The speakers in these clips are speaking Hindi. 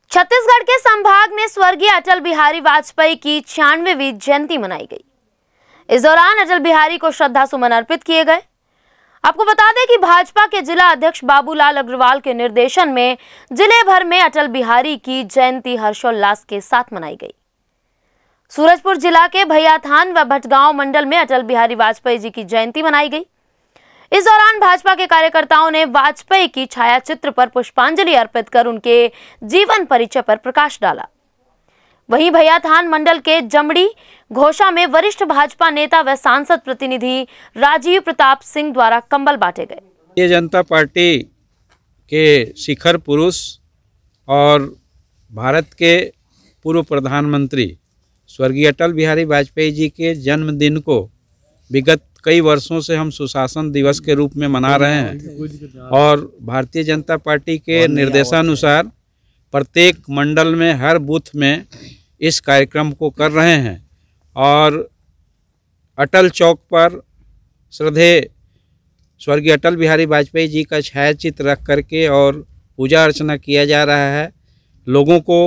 छत्तीसगढ़ के संभाग में स्वर्गीय अटल बिहारी वाजपेयी की 96वीं जयंती मनाई गई। इस दौरान अटल बिहारी को श्रद्धा सुमन अर्पित किए गए। आपको बता दें कि भाजपा के जिला अध्यक्ष बाबूलाल अग्रवाल के निर्देशन में जिले भर में अटल बिहारी की जयंती हर्षोल्लास के साथ मनाई गई। सूरजपुर जिला के भैयाथान व भटगांव मंडल में अटल बिहारी वाजपेयी जी की जयंती मनाई गई। इस दौरान भाजपा के कार्यकर्ताओं ने वाजपेयी की छायाचित्र पर पुष्पांजलि अर्पित कर उनके जीवन परिचय पर प्रकाश डाला। वहीं भैयाथान मंडल के जमड़ी घोषा में वरिष्ठ भाजपा नेता व सांसद प्रतिनिधि राजीव प्रताप सिंह द्वारा कंबल बांटे गए। भारतीय जनता पार्टी के शिखर पुरुष और भारत के पूर्व प्रधानमंत्री स्वर्गीय अटल बिहारी वाजपेयी जी के जन्मदिन को विगत कई वर्षों से हम सुशासन दिवस के रूप में मना रहे हैं और भारतीय जनता पार्टी के निर्देशानुसार प्रत्येक मंडल में हर बूथ में इस कार्यक्रम को कर रहे हैं और अटल चौक पर श्रद्धेय स्वर्गीय अटल बिहारी वाजपेयी जी का छायाचित्र रख करके और पूजा अर्चना किया जा रहा है। लोगों को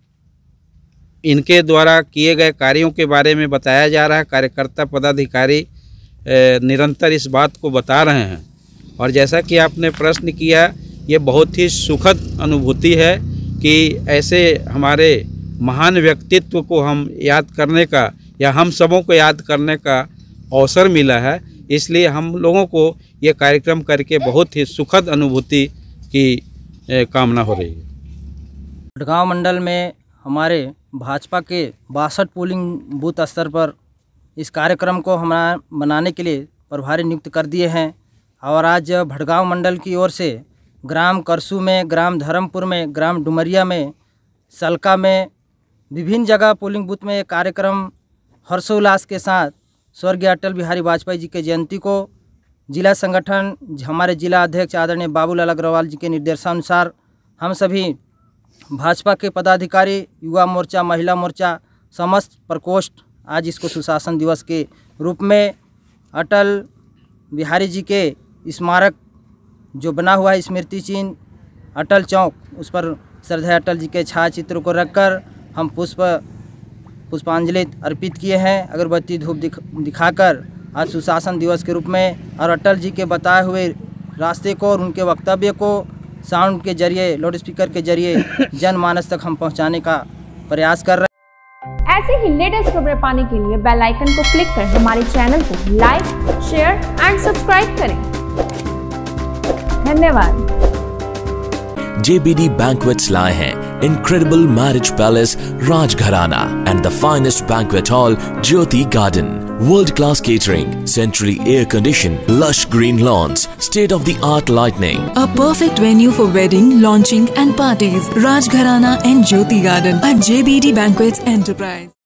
इनके द्वारा किए गए कार्यों के बारे में बताया जा रहा है। कार्यकर्ता पदाधिकारी निरंतर इस बात को बता रहे हैं और जैसा कि आपने प्रश्न किया, ये बहुत ही सुखद अनुभूति है कि ऐसे हमारे महान व्यक्तित्व को हम याद करने का या हम सबों को याद करने का अवसर मिला है। इसलिए हम लोगों को ये कार्यक्रम करके बहुत ही सुखद अनुभूति की कामना हो रही है। भटगांव मंडल में हमारे भाजपा के 62 पोलिंग बूथ स्तर पर इस कार्यक्रम को हमारा मनाने के लिए प्रभारी नियुक्त कर दिए हैं और आज भटगांव मंडल की ओर से ग्राम करसू में, ग्राम धर्मपुर में, ग्राम डुमरिया में, सलका में, विभिन्न जगह पोलिंग बूथ में कार्यक्रम हर्षोल्लास के साथ स्वर्गीय अटल बिहारी वाजपेयी जी के जयंती को जिला संगठन हमारे जिला अध्यक्ष आदरणीय बाबूलाल अग्रवाल जी के निर्देशानुसार हम सभी भाजपा के पदाधिकारी, युवा मोर्चा, महिला मोर्चा, समस्त प्रकोष्ठ आज इसको सुशासन दिवस के रूप में अटल बिहारी जी के स्मारक जो बना हुआ है स्मृति चिन्ह अटल चौक, उस पर श्रद्धेय अटल जी के छायाचित्र को रखकर हम पुष्पांजलि अर्पित किए हैं। अगरबत्ती धूप दिखाकर आज सुशासन दिवस के रूप में और अटल जी के बताए हुए रास्ते को और उनके वक्तव्य को साउंड के जरिए, लाउड स्पीकर के जरिए जनमानस तक हम पहुंचाने का प्रयास कर रहे हैं। ऐसे ही लेटेस्ट खबरें पाने के लिए बेल आइकन को क्लिक कर हमारे चैनल को लाइक, शेयर एंड सब्सक्राइब करें। धन्यवाद। JBD Banquets लाए हैं Incredible Marriage Palace Rajgharana and the finest banquet hall Jyoti Garden. World-class catering, centrally air-conditioned, lush green lawns, state-of-the-art lighting. A perfect venue for wedding, launching and parties. Rajgharana and Jyoti Garden at JBD Banquets Enterprise.